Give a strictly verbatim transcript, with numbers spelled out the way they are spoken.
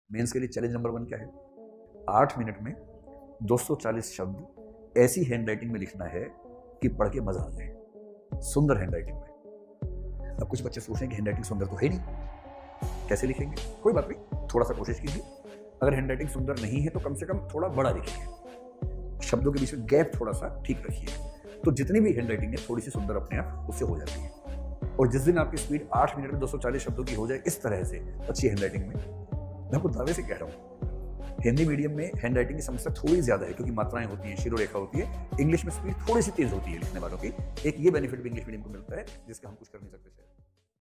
Mains के लिए challenge number one क्या है? आठ मिनट में दो सौ चालीस शब्द ऐसी हैंडराइटिंग में लिखना है कि पढ़ के मजा आ जाए, सुंदर हैंडराइटिंग में। अब कुछ बच्चे सोचें कि हैंडराइटिंग सुंदर तो है नहीं, कैसे लिखेंगे? कोई बात नहीं, थोड़ा सा कोशिश कीजिए। अगर हैंडराइटिंग सुंदर नहीं है तो कम से कम थोड़ा बड़ा लिखिए, शब्दों के बीच में गैप थोड़ा सा ठीक रखिए, तो जितनी भी हैंडराइटिंग है थोड़ी सी सुंदर अपने आप उससे हो जाती है। और जिस दिन आपकी स्पीड आठ मिनट में दो सौ चालीस शब्दों की हो जाए इस तरह से अच्छी हैंडराइटिंग में, मैं आपको दावे से कह रहा हूँ, हिंदी मीडियम में हैंडराइटिंग की समस्या थोड़ी ज्यादा है क्योंकि मात्राएं होती हैं, शिरोरेखा होती है। इंग्लिश में स्पीड थोड़ी सी तेज होती है लिखने वालों की। एक ये बेनिफिट भी इंग्लिश मीडियम को मिलता है जिसका हम कुछ कर नहीं सकते शायद।